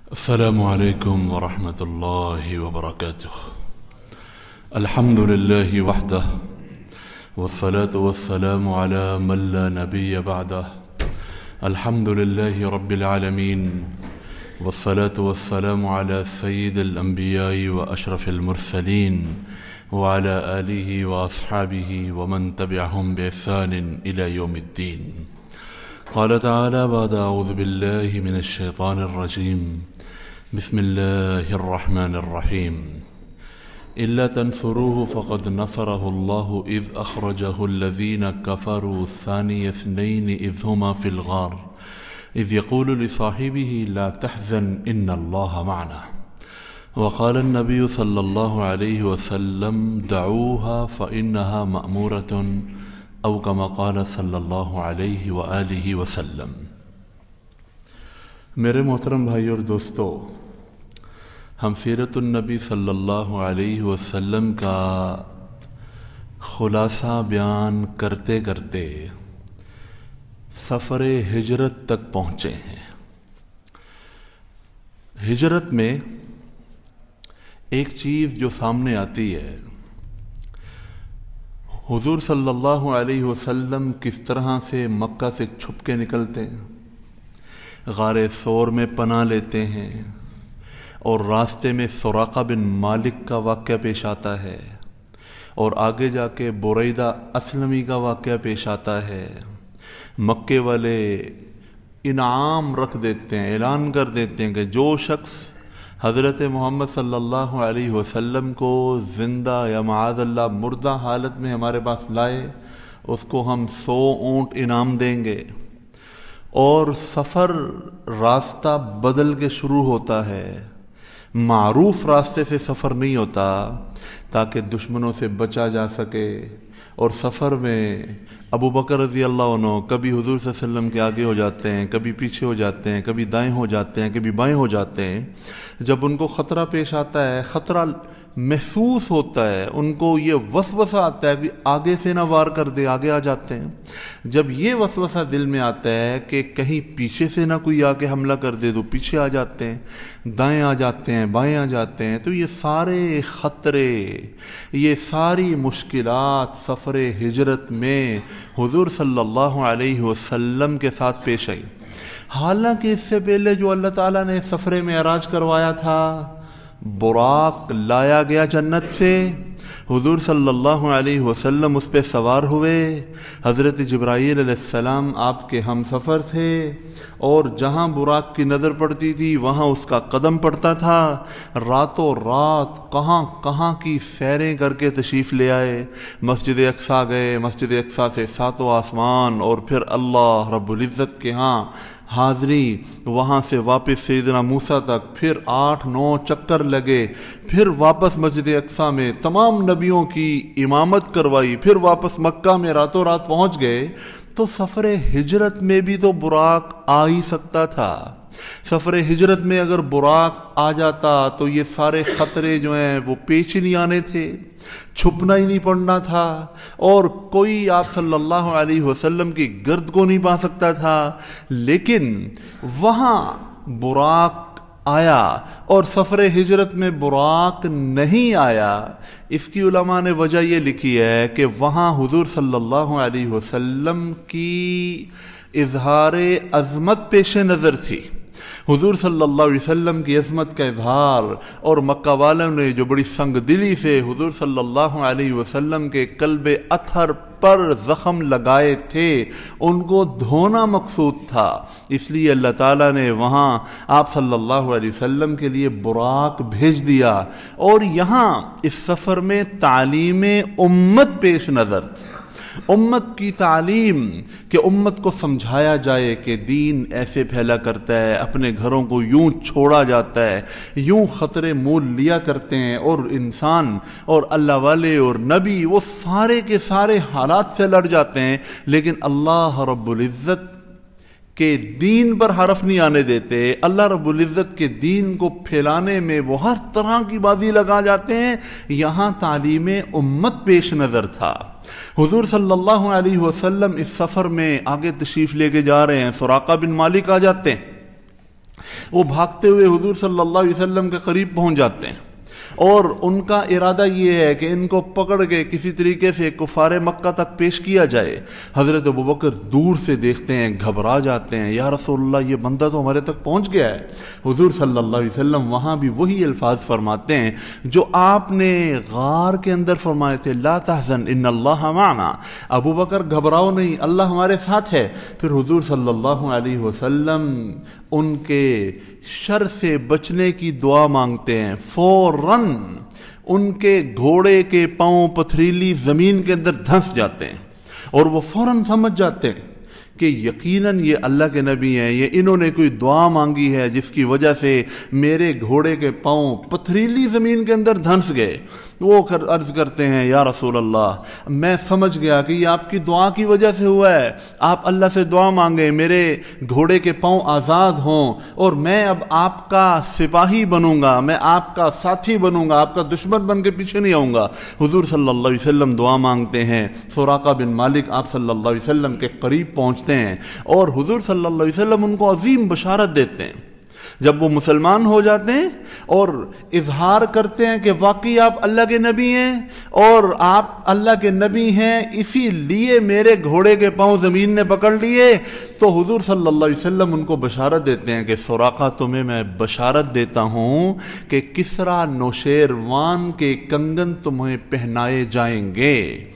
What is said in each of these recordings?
السلام عليكم ورحمة الله وبركاته. الحمد لله وحده والصلاة والسلام على من لا نبي بعده. الحمد لله رب العالمين والصلاة والسلام على سيد الأنبياء وأشرف المرسلين وعلى آله وأصحابه ومن تبعهم بإحسان إلى يوم الدين. قال تعالى بعد أعوذ بالله من الشيطان الرجيم بسم الله الرحمن الرحيم إلا تنصروه فقد نصره الله إذ أخرجه الذين كفروا ثاني اثنين إذ هما في الغار إذ يقول لصاحبه لا تحزن إن الله معنا. وقال النبي صلى الله عليه وسلم دعوها فإنها مأمورة او كما قال صلی اللہ علیہ وآلہ وسلم. میرے محترم بھائی اور دوستو، ہم سیرت النبی صلی اللہ علیہ وسلم کا خلاصہ بیان کرتے کرتے سفر ہجرت تک پہنچے ہیں. ہجرت میں ایک چیز جو سامنے آتی ہے، حضور صلی اللہ علیہ وسلم کس طرح سے مکہ سے چھپ کے نکلتے ہیں، غار ثور میں پناہ لیتے ہیں، اور راستے میں سراقہ بن مالک کا واقعہ پیش آتا ہے، اور آگے جا کے بریدہ اسلمی کا واقعہ پیش آتا ہے. مکے والے انعام رکھ دیتے ہیں، اعلان کر دیتے ہیں کہ جو شخص حضرت محمد صلی اللہ علیہ وسلم کو زندہ یا معاذ اللہ مردہ حالت میں ہمارے پاس لائے، اس کو ہم 100 اونٹ انعام دیں گے. اور سفر راستہ بدل کے شروع ہوتا ہے، معروف راستے سے سفر نہیں ہوتا تاکہ دشمنوں سے بچا جا سکے. اور سفر میں ابو بکر رضی اللہ عنہ کبھی حضور صلی اللہ علیہ وسلم کے آگے ہو جاتے ہیں، کبھی پیچھے ہو جاتے ہیں، کبھی دائیں ہو جاتے ہیں، کبھی بائیں ہو جاتے ہیں. جب ان کو خطرہ پیش آتا ہے، خطرہ محسوس ہوتا ہے، ان کو یہ وسوسہ آتا ہے کہ آگے سے نہ وار کر دے، آگے آ جاتے ہیں. جب یہ وسوسہ دل میں آتا ہے کہ کہیں پیچھے سے نہ کوئی آ کے حملہ کر دے تو پیچھے آ جاتے ہیں، دائیں آ جاتے ہیں، بائیں آ جاتے ہیں. تو یہ سارے خطرے، یہ ساری مشکلات سفر ہجرت میں حضور صلی اللہ علیہ وسلم کے ساتھ پیش آئی. حالانکہ اس سے پہلے جو اللہ تعالیٰ نے سفر معراج کروایا تھا، براق لایا گیا جنت سے، حضور صلی اللہ علیہ وسلم اس پہ سوار ہوئے. حضرت جبرائیل علیہ السلام آپ کے ہم سفر تھے، اور جہاں براق کی نظر پڑتی تھی وہاں اس کا قدم پڑتا تھا. راتوں رات کہاں کہاں کی سیریں کر کے تشریف لے آئے. مسجد اقصیٰ گئے، مسجد اقصیٰ سے 7 آسمان، اور پھر اللہ رب العزت کے ہاں حاضری، وہاں سے واپس سیدنا موسیٰ تک، پھر 8-9 چکر لگے، پھر واپس مسجد اقصیٰ میں تمام نبیوں کی امامت کروائی، پھر واپس مکہ میں راتوں رات پہنچ گئے. تو سفر ہجرت میں بھی تو براق آ ہی سکتا تھا. سفر ہجرت میں اگر براق آ جاتا تو یہ سارے خطرے جو ہیں وہ پیش ہی نہیں آنے تھے، چھپنا ہی نہیں پڑنا تھا، اور کوئی آپ صلی اللہ علیہ وسلم کی گرد کو نہیں پا سکتا تھا. لیکن وہاں براق آیا اور سفر ہجرت میں براق نہیں آیا. اس کی علماء نے وجہ یہ لکھی ہے کہ وہاں حضور صلی اللہ علیہ وسلم کی اظہار عظمت پیش نظر تھی. حضور صلی اللہ علیہ وسلم کی عظمت کا اظہار، اور مکہ والوں نے جو بڑی سنگ دلی سے حضور صلی اللہ علیہ وسلم کے قلب اطہر پر زخم لگائے تھے، ان کو دھونا مقصود تھا. اس لیے اللہ تعالیٰ نے وہاں آپ صلی اللہ علیہ وسلم کے لیے براق بھیج دیا. اور یہاں اس سفر میں تعلیم امت پیش نظر تھی، امت کی تعلیم، کہ امت کو سمجھایا جائے کہ دین ایسے پھیلا کرتا ہے، اپنے گھروں کو یوں چھوڑا جاتا ہے، یوں خطرے مول لیا کرتے ہیں، اور انسان اور اللہ والے اور نبی وہ سارے کے سارے حالات سے لڑ جاتے ہیں، لیکن اللہ رب العزت کے دین پر حرف نہیں آنے دیتے. اللہ رب العزت کے دین کو پھیلانے میں وہ ہر طرح کی بازی لگا جاتے ہیں. یہاں تعلیم امت پیش نظر تھا. حضور صلی اللہ علیہ وسلم اس سفر میں آگے تشریف لے کے جا رہے ہیں. سراقہ بن مالک آ جاتے ہیں. وہ بھاگتے ہوئے حضور صلی اللہ علیہ وسلم کے قریب پہنچ جاتے ہیں اور ان کا ارادہ یہ ہے کہ ان کو پکڑ کے کسی طریقے سے کفار مکہ تک پیش کیا جائے۔ حضرت ابوبکر دور سے دیکھتے ہیں، گھبرا جاتے ہیں، یا رسول اللہ یہ بندہ تو ہمارے تک پہنچ گیا ہے۔ حضور صلی اللہ علیہ وسلم وہاں بھی وہی الفاظ فرماتے ہیں جو آپ نے غار کے اندر فرمائے تھے، لا تحزن ان اللہ معنا، ابوبکر گھبراؤ نہیں، اللہ ہمارے ساتھ ہے۔ پھر حضور صلی اللہ علیہ وسلم ان کے شر سے بچنے کی دعا مانگتے ہیں، فوراً ان کے گھوڑے کے پاؤں پتھریلی زمین کے اندر دھنس جاتے ہیں اور وہ فوراً سمجھ جاتے ہیں کہ یقیناً یہ اللہ کے نبی ہیں، یہ انہوں نے کوئی دعا مانگی ہے جس کی وجہ سے میرے گھوڑے کے پاؤں پتھریلی زمین کے اندر دھنس گئے۔ وہ عرض کرتے ہیں، یا رسول اللہ میں سمجھ گیا کہ یہ آپ کی دعا کی وجہ سے ہوا ہے، آپ اللہ سے دعا مانگیں میرے گھوڑے کے پاؤں آزاد ہوں اور میں اب آپ کا سپاہی بنوں گا، میں آپ کا ساتھی بنوں گا، آپ کا دشمن بن کے پیچھے نہیں آؤں گا۔ حضور صلی اللہ علیہ وسلم دعا مانگتے ہیں، سراقہ بن مالک آپ صلی اللہ علیہ وسلم کے قریب پہنچتے ہیں اور حضور صلی اللہ علیہ وسلم ان کو عظیم بشارت دیتے ہیں۔ جب وہ مسلمان ہو جاتے ہیں اور اظہار کرتے ہیں کہ واقعی آپ اللہ کے نبی ہیں اور آپ اللہ کے نبی ہیں اسی لیے میرے گھوڑے کے پاؤں زمین نے پکڑ لیے، تو حضور صلی اللہ علیہ وسلم ان کو بشارت دیتے ہیں کہ سراقہ تمہیں میں بشارت دیتا ہوں کہ کسریٰ نوشیروان کے کنگن تمہیں پہنائے جائیں گے۔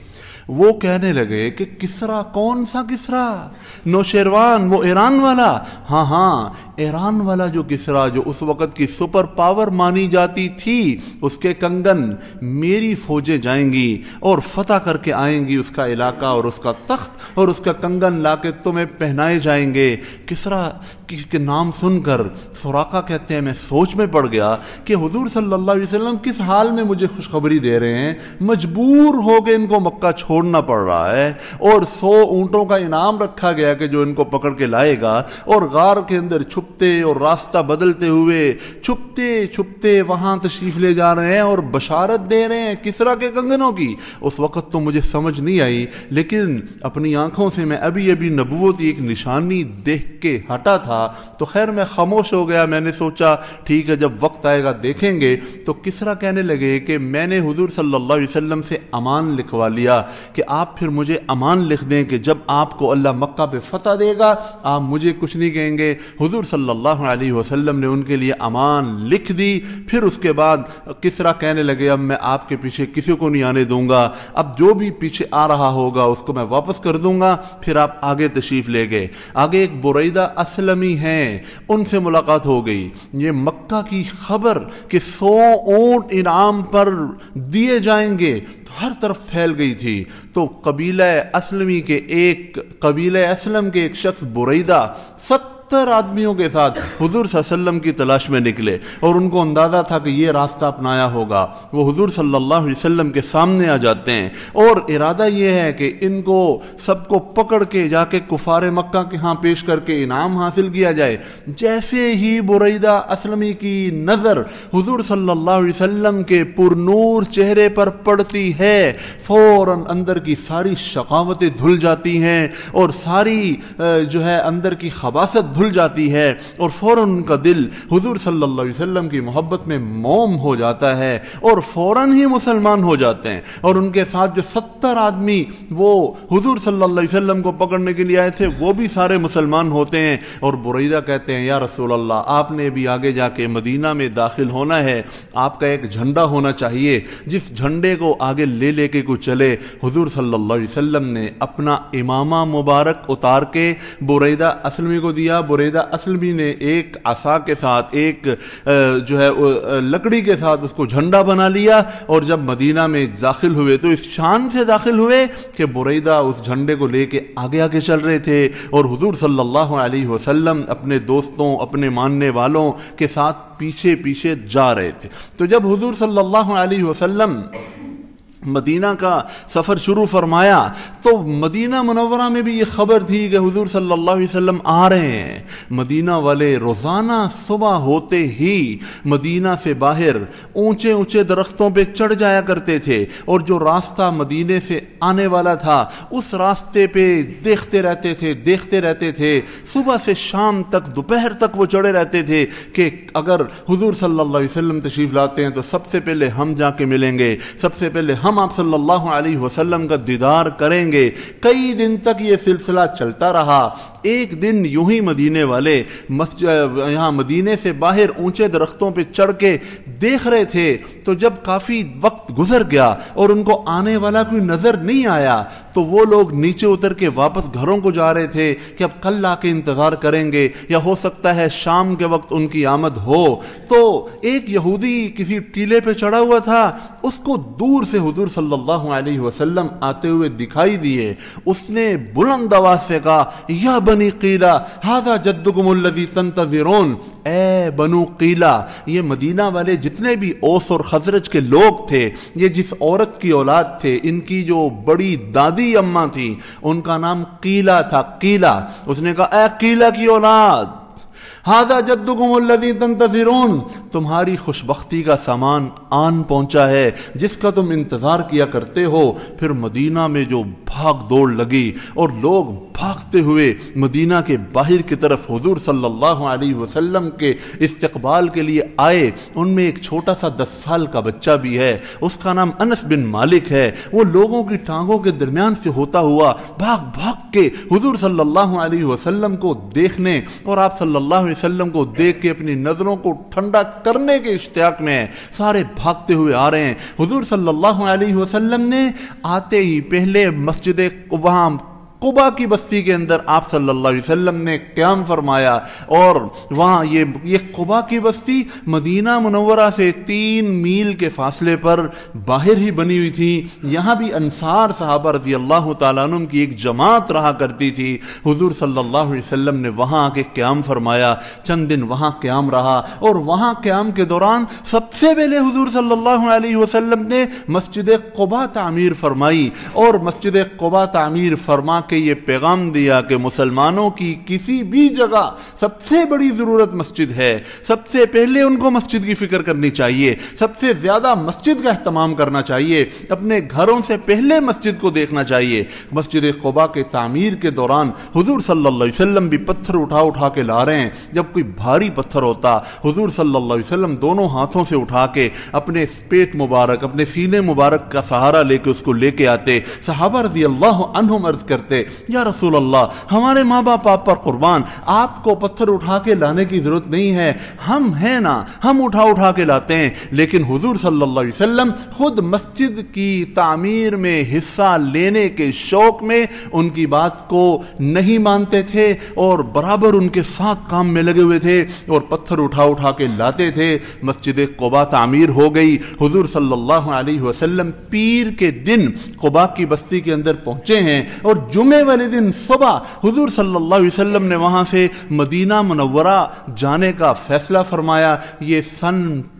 وہ کہنے لگے کہ کسریٰ کون سا کسریٰ؟ نوشیروان وہ ایران والا؟ ہاں ایران والا جو کسریٰ جو اس وقت کی سپر پاور مانی جاتی تھی، اس کے کنگن میری فوجیں جائیں گی اور فتح کر کے آئیں گی اس کا علاقہ اور اس کا تخت اور اس کا کنگن لا کے تمہیں پہنائے جائیں گے۔ کسریٰ کے نام سن کر سراقہ کہتے ہیں میں سوچ میں پڑ گیا کہ حضور صلی اللہ علیہ وسلم کس حال میں مجھے خوشخبری دے رہے ہیں، مجبور ہو کے ان کو مکہ چھوڑنا پڑ رہا ہے اور 100 اونٹوں کا انعام رکھا گیا کہ جو ان کو پکڑ کے لائے گا، اور غار کے اندر چھپتے اور راستہ بدلتے ہوئے چھپتے وہاں تشریف لے جا رہے ہیں اور بشارت دے رہے ہیں کسریٰ کے کنگنوں کی۔ اس وقت تو مجھے سمجھ نہیں آئی، لیکن اپنی آنکھوں سے میں ابھی نبوت ایک نشانی دیکھ کے ہٹا تھا تو خیر میں خاموش ہو گیا۔ میں نے سوچا ٹھیک ہے جب وقت آئے گا دیکھیں گے۔ تو کسریٰ کہنے لگے کہ میں نے حضور صلی اللہ علیہ وسلم سے امان لکھوا لیا کہ آپ پھر مجھے امان لکھ دیں کہ جب آپ کو اللہ مکہ پہ فتح دے گا آپ مجھے کچھ نہیں کہیں گے۔ حضور صلی اللہ علیہ وسلم نے ان کے لیے امان لکھ دی۔ پھر اس کے بعد کسریٰ کہنے لگے اب میں آپ کے پیچھے کسی کو نہیں آنے دوں گا، اب جو بھی پیچھے آ رہا ہوگا اس کو میں واپس کر دوں گا۔ پھر آپ آگے تشریف لے گئے۔ آگے ایک بریدہ اسلمی ہیں، ان سے ملاقات ہو گئی۔ یہ مکہ کی خبر کہ 100 اونٹ انعام پر دیے جائیں گے ہر طرف پھیل گئی تھی، تو قبیلہ اسلم کے ایک شخص بریدہ 70 آدمیوں کے ساتھ حضور صلی اللہ علیہ وسلم کی تلاش میں نکلے اور ان کو اندازہ تھا کہ یہ راستہ اپنایا ہوگا۔ وہ حضور صلی اللہ علیہ وسلم کے سامنے آ جاتے ہیں اور ارادہ یہ ہے کہ ان کو سب کو پکڑ کے جا کے کفار مکہ کے ہاں پیش کر کے انعام حاصل کیا جائے۔ جیسے ہی بریدہ اسلمی کی نظر حضور صلی اللہ علیہ وسلم کے پرنور چہرے پر پڑتی ہے، فوراً اندر کی ساری شقاوتیں دھل جاتی ہیں اور ساری اندر کی خباثت دھل جاتی ہے اور فوراً ان کا دل حضور صلی اللہ علیہ وسلم کی محبت میں موم ہو جاتا ہے اور فوراً ہی مسلمان ہو جاتے ہیں۔ اور ان کے ساتھ جو 70 آدمی وہ حضور صلی اللہ علیہ وسلم کو پکڑنے کے لیے آئے تھے وہ بھی سارے مسلمان ہوتے ہیں۔ اور بریدہ کہتے ہیں یا رسول اللہ آپ نے بھی آگے جا کے مدینہ میں داخل ہونا ہے، آپ کا ایک جھنڈا ہونا چاہیے جس جھنڈے کو آگے لے کے کوئی چلے۔ حضور صلی اللہ علیہ وسلم نے اپنا امامہ مبارک اتار کے بریدہ اسلمی کو دیا۔ بریدہ اسلمی نے ایک عصا کے ساتھ ایک لکڑی کے ساتھ اس کو جھنڈا بنا لیا، اور جب مدینہ میں داخل ہوئے تو اس شان سے داخل ہوئے کہ بریدہ اس جھنڈے کو لے کے آگے چل رہے تھے اور حضور صلی اللہ علیہ وسلم اپنے دوستوں اپنے ماننے والوں کے ساتھ پیچھے جا رہے تھے۔ تو جب حضور صلی اللہ علیہ وسلم مدینہ کا سفر شروع فرمایا تو مدینہ منورہ میں بھی یہ خبر تھی کہ حضور صلی اللہ علیہ وسلم آ رہے ہیں۔ مدینہ والے روزانہ صبح ہوتے ہی مدینہ سے باہر اونچے اونچے درختوں پہ چڑھ جایا کرتے تھے، اور جو راستہ مدینے سے آنے والا تھا اس راستے پہ دیکھتے رہتے تھے صبح سے شام تک، دوپہر تک وہ چڑھے رہتے تھے کہ اگر حضور صلی اللہ علیہ وسلم تشریف لاتے ہیں تو سب سے پہلے ہم جا کے ملیں گے، سب سے پہلے ہم آپ صلی اللہ علیہ وسلم کا دیدار کریں گے۔ کئی دن تک یہ سلسلہ چلتا رہا۔ ایک دن یوں ہی مدینے والے یہاں مدینے سے باہر اونچے درختوں پہ چڑھ کے دیکھ رہے تھے، تو جب کافی وقت گزر گیا اور ان کو آنے والا کوئی نظر نہیں آیا تو وہ لوگ نیچے اتر کے واپس گھروں کو جا رہے تھے کہ اب کل آ کے انتظار کریں گے، یا ہو سکتا ہے شام کے وقت ان کی آمد ہو۔ تو ایک یہودی کسی ٹیلے پہ چڑھا ہوا تھا، اس کو دور سے حضور صلی اللہ علیہ وسلم آتے ہوئے دکھائی دیے۔ اس نے بلند آواز سے کہا، یا بنی قیلہ ھذا جدکم الذی تنتظرون، اے بنو قیلہ، یہ مدینہ والے جتنے بھی اوس اور خزرج کے لوگ تھے، یہ جس عورت کی اولاد تھے، ان کی جو بڑی دادی اماں تھی ان کا نام قیلہ تھا، قیلہ۔ اس نے کہا، اے قیلہ کی اولاد، ھذا جدکم الذی تنتظرون، تمہاری خوشبختی کا سامان آن پہنچا ہے جس کا تم انتظار کیا کرتے ہو۔ پھر مدینہ میں جو بھاگ دوڑ لگی اور لوگ بھاگتے ہوئے مدینہ کے باہر کی طرف حضور صلی اللہ علیہ وسلم کے استقبال کے لیے آئے۔ ان میں ایک چھوٹا سا 10 سال کا بچہ بھی ہے، اس کا نام انس بن مالک ہے۔ وہ لوگوں کی ٹانگوں کے درمیان سے ہوتا ہوا بھاگ بھاگ کے حضور صلی اللہ علیہ وسلم کو دیکھنے اور آپ صلی اللہ علیہ وسلم کو دیکھ کے اپنی نظروں کو ٹھنڈا کرنے کے اشتیاق میں سارے بھاگتے ہوئے آ رہے ہیں۔ حضور صلی اللہ علیہ وسلم نے آتے ہی پہلے مسجد وہاں قبا کی بستی کے اندر آپ صلی اللہ علیہ وسلم نے قیام فرمایا، اور وہاں یہ قبا کی بستی مدینہ منورہ سے 3 میل کے فاصلے پر باہر ہی بنی ہوئی تھی۔ یہاں بھی انصار صحابہ رضی اللہ تعالیٰ عنہ کی ایک جماعت رہا کرتی تھی۔ حضور صلی اللہ علیہ وسلم نے وہاں آ کے قیام فرمایا، چند دن وہاں قیام رہا، اور وہاں قیام کے دوران سب سے پہلے حضور صلی اللہ علیہ وسلم نے مسجد قبا تعمیر فرمائی، اور مسجد قبا تعمیر فرما کے یہ پیغام دیا کہ مسلمانوں کی کسی بھی جگہ سب سے بڑی ضرورت مسجد ہے، سب سے پہلے ان کو مسجد کی فکر کرنی چاہیے، سب سے زیادہ مسجد کا اہتمام کرنا چاہیے، اپنے گھروں سے پہلے مسجد کو دیکھنا چاہیے۔ مسجد قبا کے تعمیر کے دوران حضور صلی اللہ علیہ وسلم بھی پتھر اٹھا کے لا رہے ہیں۔ جب کوئی بھاری پتھر ہوتا حضور صلی اللہ علیہ وسلم دونوں ہاتھوں سے اٹھا کے اپنے پیٹ مبارک، اپنے سینے مبارک کا سہارا لے کے اس کو لے کے آتے۔ صحابہ رضی اللہ عنہم عرض کرتے، یا رسول اللہ، ہمارے ماں باپ آپ پر قربان، آپ کو پتھر اٹھا کے لانے کی ضرورت نہیں ہے، ہم ہیں نا، ہم اٹھا کے لاتے ہیں۔ لیکن حضور صلی اللہ علیہ وسلم خود مسجد کی تعمیر میں حصہ لینے کے شوق میں ان کی بات کو نہیں مانتے تھے، اور برابر ان کے ساتھ کام میں لگے ہوئے تھے، اور پتھر اٹھا کے لاتے تھے۔ مسجد قبا تعمیر ہو گئی۔ حضور صلی اللہ علیہ وسلم پیر کے دن قبا کی بستی کے اندر پہنچے ہیں، اور جمعے والے دن صبح حضور صلی اللہ علیہ وسلم نے وہاں سے مدینہ منورہ جانے کا فیصلہ فرمایا۔ یہ سن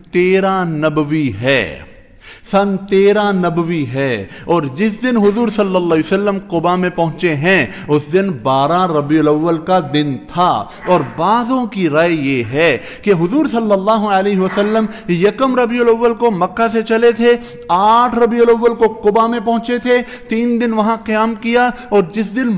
13 نبوی ہے، سن 13 نبوی ہے، اور جس دن حضور صلی اللہ علیہ وسلم قبا میں پہنچے ہیں اس دن 12 ربیع الاول کا دن تھا۔ اور بعضوں کی رائے یہ ہے کہ حضور صلی اللہ علیہ وسلم 1 ربیع الاول کو مکہ سے چلے تھے، 8 ربیع الاول کو قبا میں پہنچے تھے، 3 دن وہاں قیام کیا، اور جس دن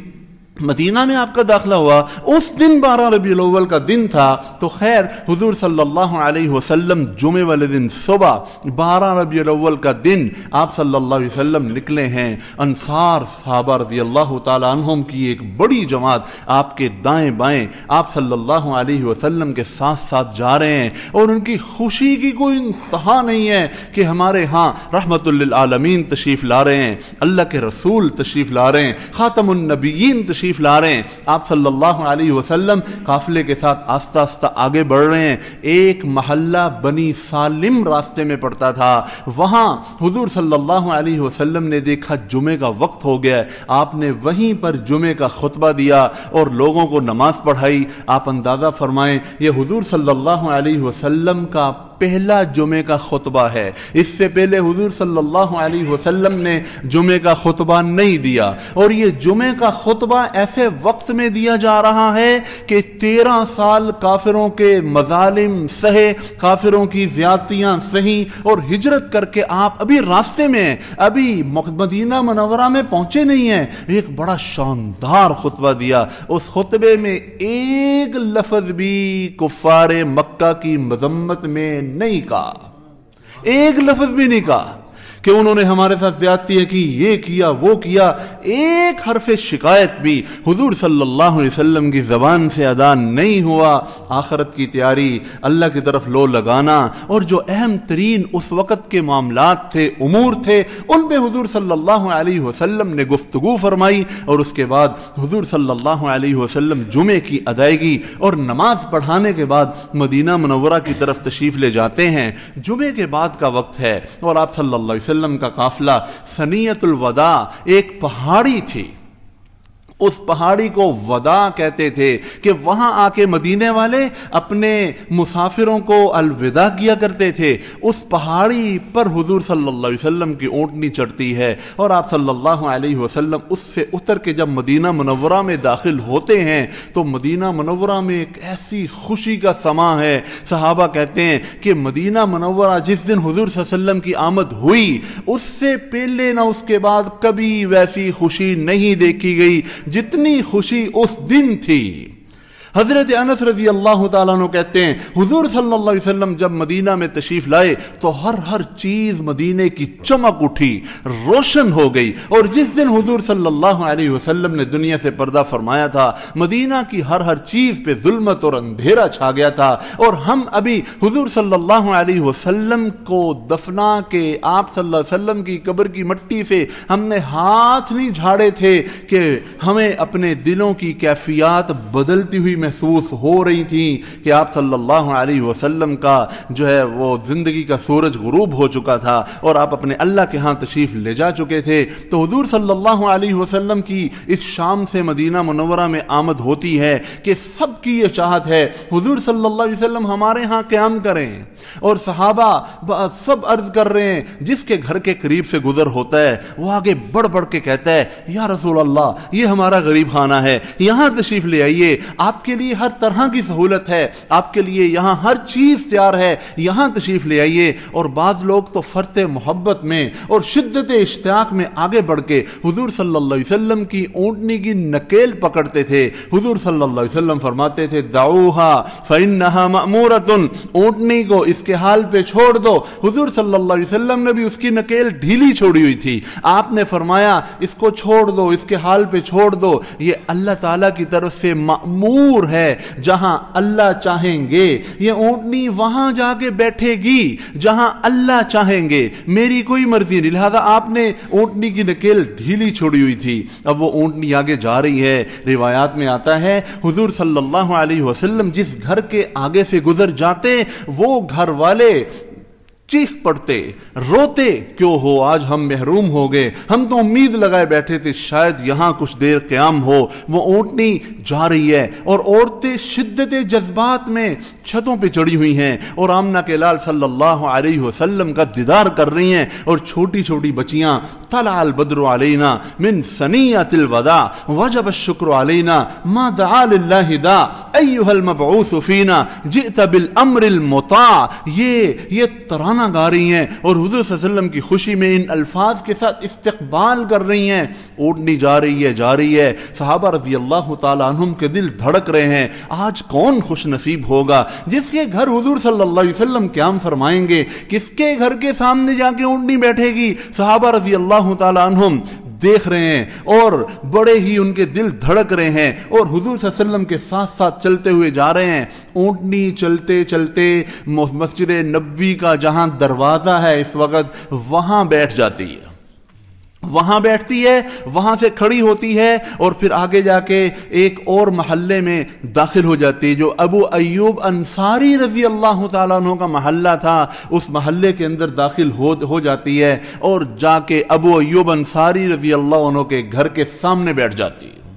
مدینہ میں آپ کا داخلہ ہوا اس دن 12 ربیع الاول کا دن تھا۔ تو خیر حضور صلی اللہ علیہ وسلم جمعے والے دن صبح 12 ربیع الاول کا دن آپ صلی اللہ علیہ وسلم نکلے ہیں۔ انصار صحابہ رضی اللہ تعالی عنہم کی ایک بڑی جماعت آپ کے دائیں بائیں آپ صلی اللہ علیہ وسلم کے ساتھ ساتھ جا رہے ہیں، اور ان کی خوشی کی کوئی انتہا نہیں ہے کہ ہمارے ہاں رحمت للعالمین تشریف لا رہے ہیں، اللہ کے رسول تشریف لا رہے ہیں، خاتم النبیین تشریف لا رہے ہیں۔ آپ صلی اللہ علیہ وسلم قافلے کے ساتھ آہستہ آہستہ آگے بڑھ رہے ہیں۔ ایک محلہ بنی سالم راستے میں پڑتا تھا، وہاں حضور صلی اللہ علیہ وسلم نے دیکھا جمعے کا وقت ہو گیا، آپ نے وہیں پر جمعے کا خطبہ دیا اور لوگوں کو نماز پڑھائی۔ آپ اندازہ فرمائیں یہ حضور صلی اللہ علیہ وسلم کا پہلا جمعے کا خطبہ ہے۔ اس سے پہلے حضور صلی اللہ علیہ وسلم نے جمعے کا خطبہ نہیں دیا، اور یہ جمعے کا خطبہ ایسے وقت میں دیا جا رہا ہے کہ 13 سال کافروں کے مظالم سہے، کافروں کی زیادتیاں سہی، اور ہجرت کر کے آپ ابھی راستے میں ہیں، ابھی مدینہ منورہ میں پہنچے نہیں ہیں، ایک بڑا شاندار خطبہ دیا۔ اس خطبے میں ایک لفظ بھی کفار مکہ کی مذمت میں نہیں کہا، ایک لفظ بھی نہیں کہا کہ انہوں نے ہمارے ساتھ زیادتی کی، یہ کیا وہ کیا، ایک حرف شکایت بھی حضور صلی اللہ علیہ وسلم کی زبان سے ادا نہیں ہوا۔ آخرت کی تیاری، اللہ کی طرف لو لگانا، اور جو اہم ترین اس وقت کے معاملات تھے، امور تھے، ان پہ حضور صلی اللہ علیہ وسلم نے گفتگو فرمائی، اور اس کے بعد حضور صلی اللہ علیہ وسلم جمعے کی ادائیگی اور نماز پڑھانے کے بعد مدینہ منورہ کی طرف تشریف لے جاتے ہیں۔ جمعے کے بعد کا وقت ہے، اور آپ صلی اللہ علیہ وسلم کا قافلہ ثنیۃ الوداع ایک پہاڑی تھی، اس پہاڑی کو وداع کہتے تھے کہ وہاں آ کے مدینے والے اپنے مسافروں کو الوداع کیا کرتے تھے۔ اس پہاڑی پر حضور صلی اللہ علیہ وسلم کی اونٹنی چڑھتی ہے، اور آپ صلی اللہ علیہ وسلم اس سے اتر کے جب مدینہ منورہ میں داخل ہوتے ہیں تو مدینہ منورہ میں ایک ایسی خوشی کا سما ہے۔ صحابہ کہتے ہیں کہ مدینہ منورہ جس دن حضور صلی اللہ علیہ وسلم کی آمد ہوئی، اس سے پہلے نہ اس کے بعد کبھی ویسی خوشی نہیں دیکھی گئی جتنی خوشی اس دن تھی۔ حضرت انس رضی اللہ تعالیٰ عنہ کہتے ہیں حضور صلی اللہ علیہ وسلم جب مدینہ میں تشریف لائے تو ہر چیز مدینے کی چمک اٹھی، روشن ہو گئی، اور جس دن حضور صلی اللہ علیہ وسلم نے دنیا سے پردہ فرمایا تھا، مدینہ کی ہر چیز پہ ظلمت اور اندھیرا چھا گیا تھا، اور ہم ابھی حضور صلی اللہ علیہ وسلم کو دفنا کے آپ صلی اللہ علیہ وسلم کی قبر کی مٹی سے ہم نے ہاتھ نہیں جھاڑے تھے کہ ہمیں اپنے دلوں کی کیفیات بدلتی ہوئی محسوس ہو رہی تھی کہ آپ صلی اللہ علیہ وسلم کا جو ہے وہ زندگی کا سورج غروب ہو چکا تھا، اور آپ اپنے اللہ کے ہاں تشریف لے جا چکے تھے۔ تو حضور صلی اللہ علیہ وسلم کی اس شام سے مدینہ منورہ میں آمد ہوتی ہے کہ سب کی یہ چاہت ہے حضور صلی اللہ علیہ وسلم ہمارے ہاں قیام کریں، اور صحابہ سب عرض کر رہے ہیں، جس کے گھر کے قریب سے گزر ہوتا ہے وہ آگے بڑھ بڑھ کے کہتا ہے یا رسول اللہ یہ ہمارا غریب خانہ ہے، یہاں تشریف لے آئیے، آپ کے لیے ہر طرح کی سہولت ہے، آپ کے لیے یہاں ہر چیز تیار ہے، یہاں تشریف لے آئیے۔ اور بعض لوگ تو فرط محبت میں اور شدت اشتیاق میں آگے بڑھ کے حضور صلی اللہ علیہ وسلم کی اونٹنی کی نکیل پکڑتے تھے۔ حضور صلی اللہ علیہ وسلم فرماتے تھے دعوها فإنها مأمورة، اونٹنی کو اس کے حال پہ چھوڑ دو۔ حضور صلی اللہ علیہ وسلم نے بھی اس کی نکیل ڈھیلی چھوڑی ہوئی تھی، آپ نے فرمایا اس کو چھوڑ دو، اس کے حال پہ چھوڑ دو، یہ اللہ تعالیٰ کی طرف سے مأمور ہے، جہاں اللہ چاہیں گے یہ اونٹنی وہاں جا کے بیٹھے گی جہاں اللہ چاہیں گے، میری کوئی مرضی نہیں، لہذا آپ نے اونٹنی کی نکیل ڈھیلی چھوڑی ہوئی تھی۔ اب وہ اونٹنی آگے جا رہی ہے، روایات میں آتا ہے حضور صلی اللہ علیہ وسلم جس گھر کے آگے سے گزر جاتے وہ گھر والے چیخ پڑتے، روتے، کیوں ہو آج ہم محروم ہو گئے، ہم تو امید لگائے بیٹھے تھے شاید یہاں کچھ دیر قیام ہو۔ وہ اونٹنی جا رہی ہے اور عورتیں شدت جذبات میں چھتوں پہ چڑھی ہوئی ہیں اور آمنہ کے لال صلی اللہ علیہ وسلم کا دیدار کر رہی ہیں، اور چھوٹی چھوٹی بچیاں طلع البدر علینا من ثنیۃ الوداع وجب الشکر علینا ما دعا للہ دا ایھا المبعوث فینا جئت بالامر المطاع، یہ ترانہ گا رہی ہیں اور حضور صلی اللہ علیہ وسلم کی خوشی میں ان الفاظ کے ساتھ استقبال کر رہی ہیں۔ اونٹنی جا رہی ہے، صحابہ رضی اللہ تعالیٰ عنہم کے دل دھڑک رہے ہیں، آج کون خوش نصیب ہوگا جس کے گھر حضور صلی اللہ علیہ وسلم قیام فرمائیں گے، کس کے گھر کے سامنے جا کے اونٹنی بیٹھے گی۔ صحابہ رضی اللہ تعالیٰ عنہم دیکھ رہے ہیں اور بڑے ہی ان کے دل دھڑک رہے ہیں، اور حضور صلی اللہ علیہ وسلم کے ساتھ ساتھ چلتے ہوئے جا رہے ہیں۔ اونٹنی چلتے چلتے مسجد نبوی کا جہاں دروازہ ہے اس وقت وہاں بیٹھ جاتی ہے، وہاں بیٹھتی ہے، وہاں سے کھڑی ہوتی ہے، اور پھر آگے جا کے ایک اور محلے میں داخل ہو جاتی ہے جو ابو ایوب انصاری رضی اللہ تعالیٰ عنہ کا محلہ تھا، اس محلے کے اندر داخل ہو جاتی ہے اور جا کے ابو ایوب انصاری رضی اللہ عنہ کے گھر کے سامنے بیٹھ جاتی ہے۔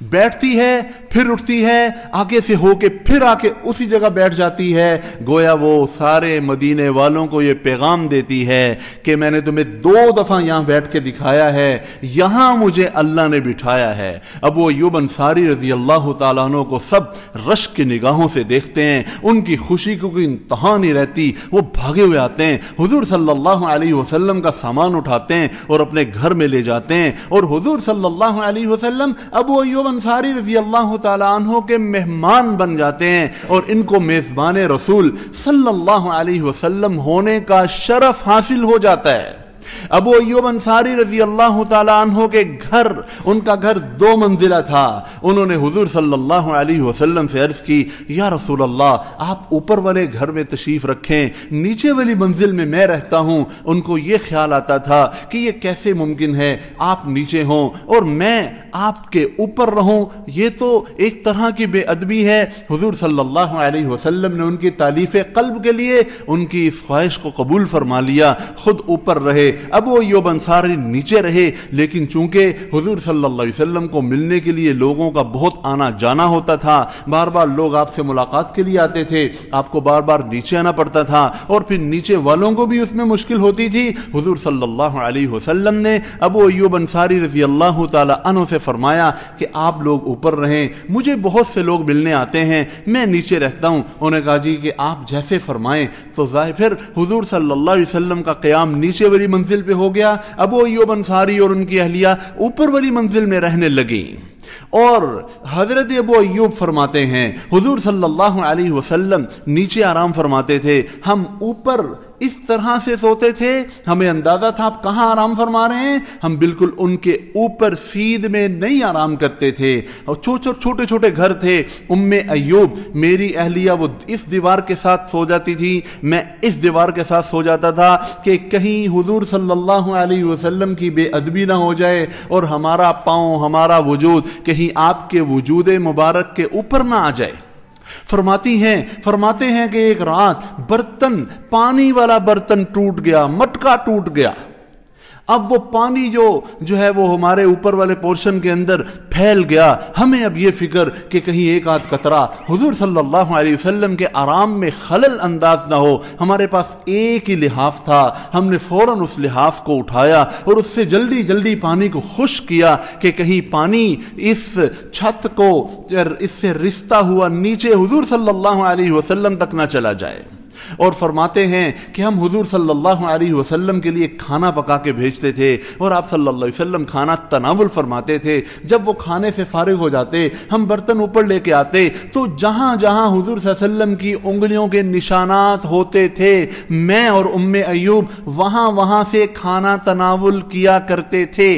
बैठती है, फिर उठती है, आगे से होके फिर आके उसी जगह बैठ जाती है। गोया वो सारे मदीने वालों को ये पैगाम देती है कि मैंने तुम्हें 2 दफा यहां बैठ के दिखाया है, यहां मुझे अल्लाह ने बिठाया है। अबू अय्यूब अंसारी रजी अल्लाह तआला अन्हु को सब रश्क की निगाहों से देखते हैं, उनकी खुशी को कोई इंतहा नहीं रहती। वो भागे हुए आते हैं, हुजूर सल्लल्लाहु अलैहि वसल्लम का सामान उठाते हैं और अपने घर में ले जाते हैं। और हुजूर सल्लल्लाहु अलैहि वसल्लम अबू अय्यूब अंसारी रजी अल्लाह तआला अन्हु के मेहमान बन जाते हैं और इनको मेजबान रसूल सल्लल्लाहु अलैहि वसल्लम होने का शरफ हासिल हो जाता है। अबू अय्यूब अंसारी रजी अल्लाह तआला अन्हु के घर, उनका घर 2 मंजिला था। उन्होंने हुजूर सल्लल्लाहु अलैहि वसल्लम से अर्ज की, या रसूल अल्लाह, आप ऊपर वाले घर में तशरीफ रखें, नीचे वाली मंजिल में मैं रहता हूं। उनको यह ख्याल आता था कि यह कैसे मुमकिन है आप नीचे हों और मैं आपके ऊपर रहूं, यह तो एक तरह की बेअदबी है। हुजूर सल्लल्लाहु अलैहि वसल्लम ने उनकी तालीफ कल्ब के लिए उनकी इस ख्वाहिश को कबूल फरमा लिया, खुद ऊपर रहे, अबू अय्यूब अंसारी नीचे रहे। लेकिन चूंकि हुजूर सल्लल्लाहु अलैहि वसल्लम को मिलने के लिए लोगों का बहुत आना जाना होता था, बार बार लोग आपसे मुलाकात के लिए आते थे, आपको बार बार नीचे आना पड़ता था और फिर नीचे वालों को भी उसमें मुश्किल होती थी। हुजूर सल्लल्लाहु अलैहि वसल्लम ने अबू अय्यूब अंसारी रजी अल्लाह तआला अन्हु से फरमाया कि आप लोग ऊपर रहें, मुझे बहुत से लोग मिलने आते हैं, मैं नीचे रहता हूं। उन्होंने कहा जी कि आप जैसे फरमाएं। तो फिर हुजूर सल्लल्लाहु अलैहि वसल्लम का क़याम नीचे वाली मंजिल पे हो गया। अबू अय्यूब अंसारी और उनकी अहलिया ऊपर वाली मंजिल में रहने लगी। और हजरत अबू अय्यूब फरमाते हैं, हुजूर सल्लल्लाहु अलैहि वसल्लम नीचे आराम फरमाते थे, हम ऊपर इस तरह से सोते थे, हमें अंदाजा था आप कहां आराम फरमा रहे हैं, हम बिल्कुल उनके ऊपर सीध में नहीं आराम करते थे। और छोटे छोटे घर थे। उम्मे अय्यूब मेरी अहलिया वो इस दीवार के साथ सो जाती थी, मैं इस दीवार के साथ सो जाता था कि कहीं हुजूर सल्लल्लाहु अलैहि वसल्लम की बेअदबी ना हो जाए और हमारा पांव, हमारा वजूद कहीं आपके वजूद मुबारक के ऊपर ना आ जाए। फरमाते हैं कि एक रात बर्तन, पानी वाला बर्तन टूट गया, मटका टूट गया। अब वो पानी जो है वो हमारे ऊपर वाले पोर्शन के अंदर फैल गया। हमें अब ये फिक्र कि कहीं एक आध कतरा हुजूर सल्लल्लाहु अलैहि वसल्लम के आराम में खलल अंदाज ना हो। हमारे पास एक ही लिहाफ था, हमने फौरन उस लिहाफ को उठाया और उससे जल्दी जल्दी पानी को खुश्क किया कि कहीं पानी इस छत को इससे रिश्ता हुआ नीचे हुजूर सल्लल्लाहु अलैहि वसल्लम तक ना चला जाए। और फरमाते हैं कि हम हुजूर सल्लल्लाहु अलैहि वसल्लम के लिए खाना पका के भेजते थे और आप सल्लल्लाहु अलैहि वसल्लम खाना तनावुल फरमाते थे। जब वो खाने से फारिग हो जाते, हम बर्तन ऊपर लेके आते तो जहां जहां हुजूर सल्लल्लाहु अलैहि वसल्लम की उंगलियों के निशानात होते थे, मैं और उम्मे अय्यूब वहां वहां से खाना तनावुल किया करते थे।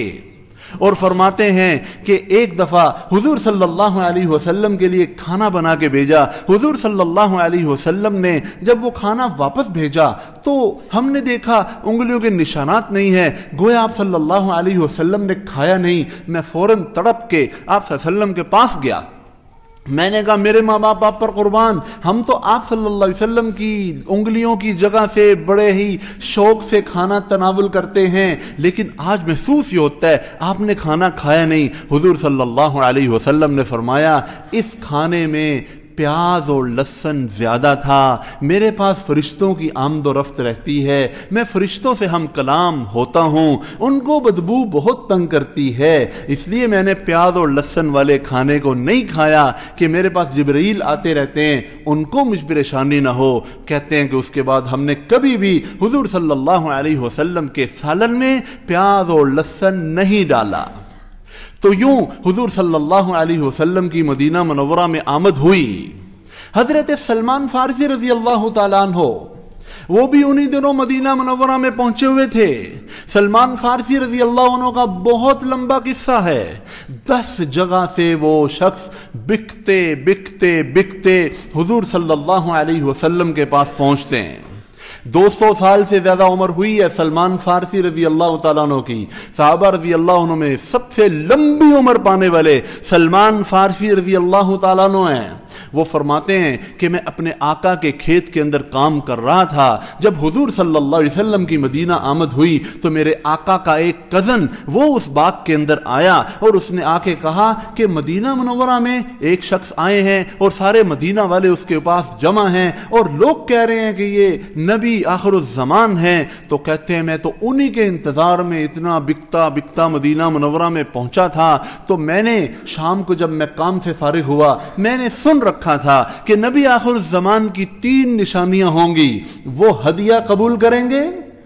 और फरमाते हैं कि एक दफा हुजूर सल्लल्लाहु अलैहि वसल्लम के लिए खाना बना के भेजा। हुजूर सल्लल्लाहु अलैहि वसल्लम ने जब वो खाना वापस भेजा तो हमने देखा उंगलियों के निशानात नहीं है, गोया आप सल्लल्लाहु अलैहि वसल्लम ने खाया नहीं। मैं फौरन तड़प के आप सल्लल्लाहु अलैहि वसल्लम के पास गया। मैंने कहा मेरे माँ बाप आप पर कुर्बान, हम तो आप सल्लल्लाहु अलैहि वसल्लम की उंगलियों की जगह से बड़े ही शौक से खाना तनावुल करते हैं, लेकिन आज महसूस ये होता है आपने खाना खाया नहीं। हुजूर सल्लल्लाहु अलैहि वसल्लम ने फरमाया इस खाने में प्याज और लहसुन ज्यादा था। मेरे पास फरिश्तों की आमदोरफ्त रहती है, मैं फरिश्तों से हम कलाम होता हूँ, उनको बदबू बहुत तंग करती है, इसलिए मैंने प्याज और लहसुन वाले खाने को नहीं खाया कि मेरे पास जिब्रील आते रहते हैं, उनको मुझ परेशानी ना हो। कहते हैं कि उसके बाद हमने कभी भी हुजूर सल्लल्लाहु अलैहि वसल्लम के सालन में प्याज और लहसुन नहीं डाला। तो यूं हुजूर सल्लल्लाहु अलैहि वसल्लम की मदीना मुनव्वरा में आमद हुई। हजरत सलमान फारसी रजी अल्लाह तआला अन्हु वो भी उन्हीं दिनों मदीना मुनव्वरा में पहुंचे हुए थे। सलमान फारसी रजी अल्लाह अन्हु का बहुत लंबा किस्सा है। 10 जगह से वो शख्स बिकते बिकते बिकते हुजूर सल्लल्लाहु अलैहि वसल्लम के पास पहुंचते हैं। 200 साल से ज्यादा उम्र हुई है सलमान फारसी रजी अल्लाह तआला अन्हु की। सहाबा रजी अल्लाह अन्हु में सबसे लंबी उम्र पाने वाले सलमान फारसी रजी अल्लाह तआला अन्हु हैं। वो फरमाते हैं कि मैं अपने आका के खेत के अंदर काम कर रहा था, जब हुजूर सल्लल्लाहु अलैहि वसल्लम की मदीना आमद हुई तो मेरे आका का एक कजन वो उस बाग के अंदर आया और उसने आके कहा कि मदीना मुनव्वरा में एक शख्स आए हैं और सारे मदीना वाले उसके पास जमा हैं और लोग कह रहे हैं कि ये नबी आखिरुज़्ज़मान हैं। तो कहते हैं मैं तो उन्हीं के इंतजार में इतना बिकता बिकता मदीना मुनव्वरा में पहुंचा था, तो मैंने शाम को जब मैं काम से फारिग हुआ मैंने सुन रखा था कि नबी आखिरुज़्ज़मान की 3 निशानियां होंगी। वो हदिया कबूल करेंगे,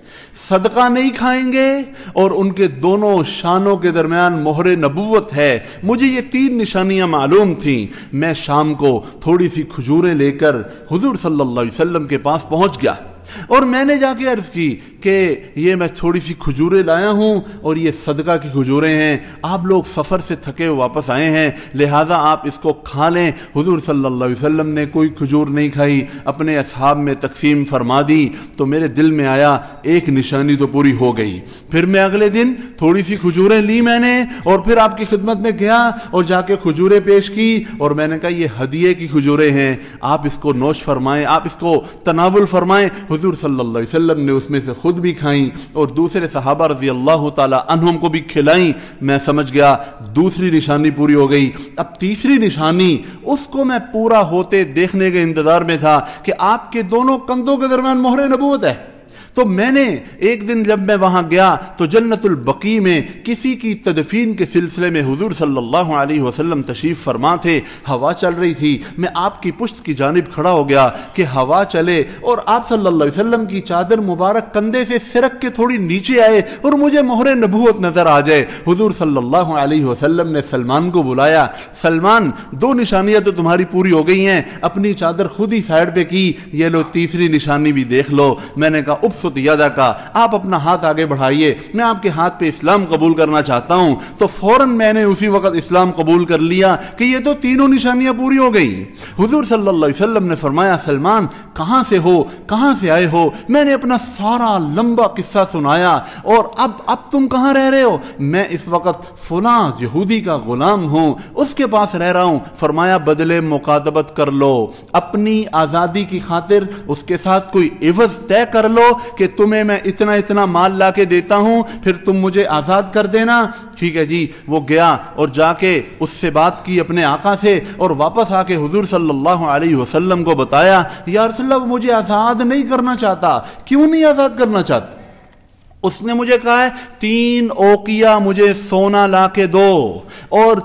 सदका नहीं खाएंगे और उनके दोनों शानों के दरमियान मोहरे नबुव्वत है। मुझे ये 3 निशानियां मालूम थी। मैं शाम को थोड़ी सी खजूरें लेकर हुजूर सल्लल्लाहु अलैहि वसल्लम के पास पहुंच गया और मैंने जाके अर्ज की कि ये मैं थोड़ी सी खजूरें लाया हूं और ये सदका की खजूरें हैं, आप लोग सफ़र से थके हुए वापस आए हैं, लिहाजा आप इसको खा लें। हुजूर सल्लल्लाहु अलैहि वसल्लम ने कोई खजूर नहीं खाई, अपने असहाब में तकसीम फरमा दी। तो मेरे दिल में आया एक निशानी तो पूरी हो गई। फिर मैं अगले दिन थोड़ी सी खजूरें ली मैंने और फिर आपकी खिदमत में गया और जाके खजूरें पेश की और मैंने कहा ये हदिये की खजूरें हैं, आप इसको नोश फरमाएं, आप इसको तनावुल फरमाएं। हुजूर सल्लल्लाहु अलैहि वसल्लम ने उसमें से खुद भी खाई और दूसरे सहाबा रजी अल्लाह ताला अन्हुम को भी खिलाई। मैं समझ गया दूसरी निशानी पूरी हो गई। अब तीसरी निशानी, उसको मैं पूरा होते देखने के इंतजार में था कि आपके दोनों कंधों के दरमियान मोहरे नबूवत है। तो मैंने एक दिन जब मैं वहां गया तो जन्नतुल बकी में किसी की तदफीन के सिलसिले में हुजूर सल्लल्लाहु अलैहि वसल्लम तशरीफ फरमा थे, हवा चल रही थी। मैं आपकी पुश्त की जानिब खड़ा हो गया कि हवा चले और आप सल्लल्लाहु अलैहि वसल्लम की चादर मुबारक कंधे से सिरक के थोड़ी नीचे आए और मुझे मोहरे नबूवत नजर आ जाए। हुजूर सल्लल्लाहु अलैहि वसल्लम ने सलमान को बुलाया, सलमान 2 निशानियां तो तुम्हारी पूरी हो गई हैं, अपनी चादर खुद ही साइड पे की, ये लो तीसरी निशानी भी देख लो। मैंने कहा यादा का, आप अपना हाथ आगे बढ़ाइए, मैं आपके हाथ पे इस्लाम कबूल करना चाहता हूं। तो फौरन मैंने उसी वक्त इस्लाम कबूल कर लिया कि ये तो तीनों निशानियां पूरी हो गई। हुजूर सल्लल्लाहु अलैहि वसल्लम ने फरमाया, सलमान कहां से हो, कहां से आए हो? मैंने अपना सारा लंबा किस्सा सुनाया और अब तुम कहां रह रहे हो? मैं इस वक्त फुला यहूदी का गुलाम हूं, उसके पास रह रहा हूं। फरमाया बदले मुकातबत कर लो, अपनी आजादी की खातिर उसके साथ कोई इवज तय कर लो कि तुम्हें मैं इतना इतना माल लाके देता हूं, फिर तुम मुझे आजाद कर देना। ठीक है जी। वो गया और जाके उससे बात की अपने आका से और वापस आके हुजूर सल्लल्लाहु अलैहि वसल्लम को बताया, या रसूलल्लाह मुझे आजाद नहीं करना चाहता। क्यों नहीं आजाद करना चाहता? उसने मुझे कहा है 3 ओकिया मुझे सोना लाके दो और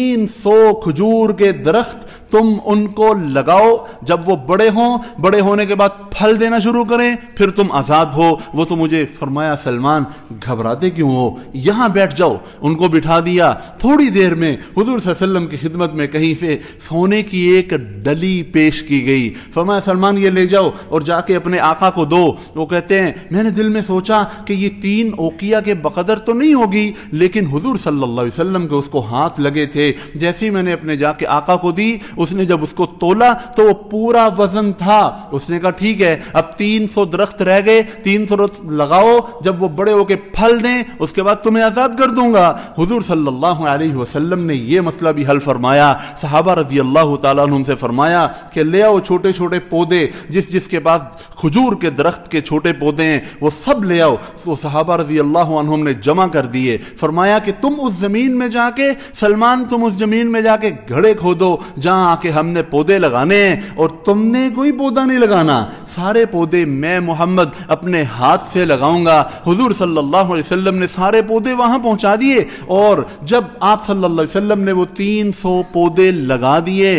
300 खजूर के दरख्त तुम उनको लगाओ, जब वो बड़े हों, बड़े होने के बाद फल देना शुरू करें, फिर तुम आजाद हो। वो तो मुझे फरमाया, सलमान घबराते क्यों हो, यहां बैठ जाओ। उनको बिठा दिया। थोड़ी देर में हुजूर सल्लल्लाहु अलैहि वसल्लम की खिदमत में कहीं से सोने की एक डली पेश की गई। फरमाया, सलमान ये ले जाओ और जाके अपने आका को दो। वो कहते हैं मैंने दिल में सोचा कि ये 3 ओकिया के बकदर तो नहीं होगी, लेकिन हुजूर सल्लल्लाहु अलैहि वसल्लम के उसको हाथ लगे थे। जैसे ही मैंने अपने जाके आका को दी, उसने जब उसको तोला तो वो पूरा वजन था। उसने कहा ठीक है, अब 300 दरख्त रह गए, 300 लगाओ, जब वो बड़े होके फल दें उसके बाद तुम्हें आजाद कर दूंगा। हुजूर सल्लल्लाहु अलैहि वसल्लम ने ये मसला भी हल फरमाया। सहाबा रजी अल्लाह तआला अन्हुम से फरमाया कि ले आओ छोटे छोटे पौधे, जिसके पास खजूर के दरख्त के छोटे पौधे हैं वो सब ले आओ। वो सहाबा रजी अल्लाह अन्हुम ने जमा कर दिए। फरमाया कि तुम उस जमीन में जाके, सलमान तुम उस जमीन में जाके घड़े खोदो जहां आके हमने पौधे लगाने हैं, और तुमने कोई पौधा नहीं लगाना, सारे पौधे मैं मोहम्मद अपने हाथ से लगाऊंगा। हुजूर सल्लल्लाहु अलैहि वसल्लम ने सारे पौधे वहां पहुंचा दिए और जब आप सल्लल्लाहु अलैहि वसल्लम ने वो 300 पौधे लगा दिए,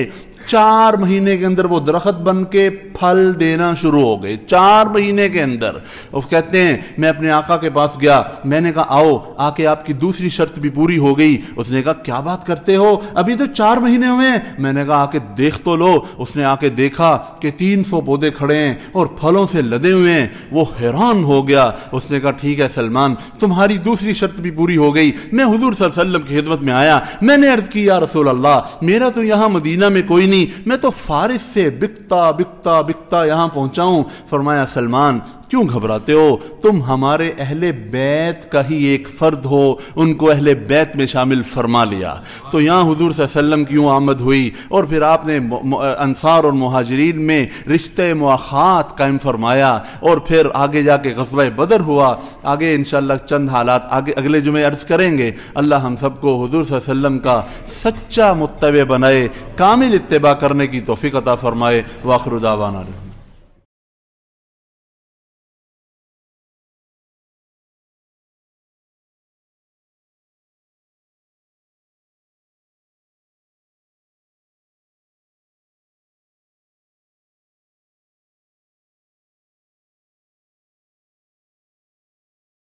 4 महीने के अंदर वो दरख्त बन के फल देना शुरू हो गए। 4 महीने के अंदर। वो कहते हैं मैं अपने आका के पास गया, मैंने कहा आओ, आके आपकी दूसरी शर्त भी पूरी हो गई। उसने कहा क्या बात करते हो, अभी तो 4 महीने हुए हैं। मैंने कहा आके देख तो लो। उसने आके देखा कि 300 पौधे खड़े हैं और फलों से लदे हुए हैं। वो हैरान हो गया। उसने कहा ठीक है सलमान, तुम्हारी दूसरी शर्त भी पूरी हो गई। मैं हुजूर सल्लल्लाहु अलैहि वसल्लम की खिदमत में आया, मैंने अर्ज की या रसूल अल्लाह, मेरा तो यहां मदीना में कोई नहीं, मैं तो फारिस से बिकता बिकता बिकता यहां पहुंचा हूं। फरमाया सलमान کیوں گھبراتے ہو؟ تم ہمارے اہل بیت کا ہی ایک فرد ہو، ان کو اہل بیت میں شامل فرما لیا۔ تو یہاں حضور صلی اللہ علیہ وسلم کی یوں آمد ہوئی، اور پھر آپ نے انصار اور مہاجرین میں رشتے مواخات قائم فرمایا، اور پھر آگے جا کے غزوہ بدر ہوا۔ آگے انشاءاللہ چند حالات اگلے جمعے عرض کریں گے۔ اللہ ہم سب کو حضور صلی اللہ علیہ وسلم کا سچا متبع بنائے، کامل اتباع کرنے کی توفیق عطا فرمائے۔ وآخر دعوانا